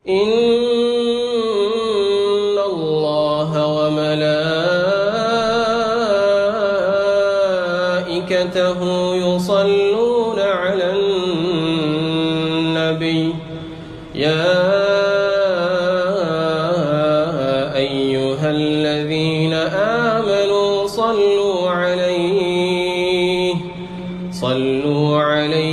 إن الله وملائكته يصلون على النبي يا أيها الذين آمنوا صلوا عليه